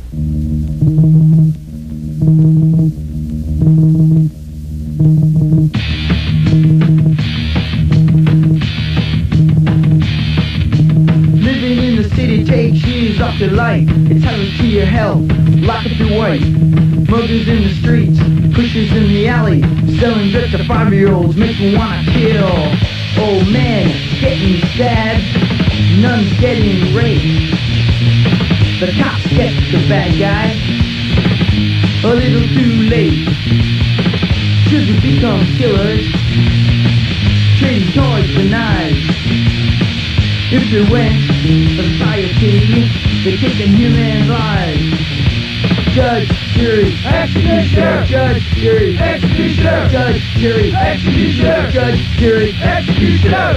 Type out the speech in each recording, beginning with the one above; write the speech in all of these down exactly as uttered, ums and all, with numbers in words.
Living in the city takes years off your life. It's hazard to your health. Lock up your wife. Muggers in the streets, pushers in the alley, selling drugs to five-year-olds, makes me wanna kill. Old man getting stabbed, nuns getting raped. The cops get the bad guy a little too late. Children become killers, trading toys for knives. Influence society, they're taking human lives. Judge, jury, executioner. Judge, jury, executioner. Judge, jury, executioner. Judge, jury, executioner.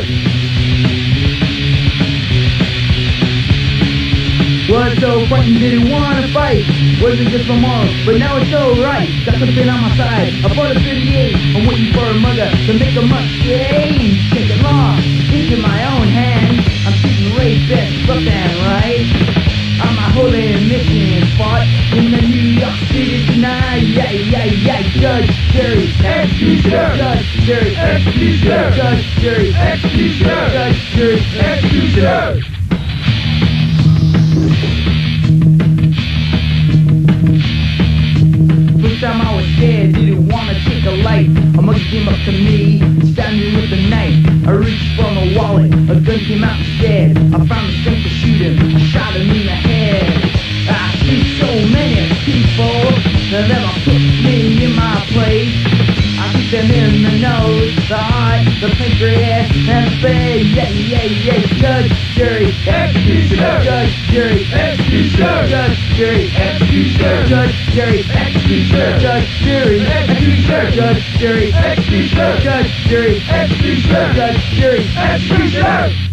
Was so frightened, didn't wanna fight. Wasn't just for more, but now it's alright. Got something on my side. I bought a thirty-eight. I'm waiting for a mother to make a mistake. Take the law into my own hands. I'm shooting rapists left and right. I'm a holy mission spot in the New York City tonight. Yeah, yeah, yeah. Judge, jury, executioner. Judge, jury, executioner. Judge, jury, executioner. Judge, jury, executioner. First time I was scared, didn't wanna take a life. A monkey came up to me, standing with a knife. I reached for my wallet, a gun came out instead. I found the strength to shoot him, I shot him in the head. I see so many people that never put me in my place. I shoot them in the nose, the heart, the pancreas, and the face. Yeah, yeah, yeah. Judge, jury, executioner. Judge, jury, executioner. Judge, jury, executioner. Judge, jury, executioner. Judge, jury, executioner. Judge, jury, executioner. Judge, jury, executioner. Judge, jury, executioner.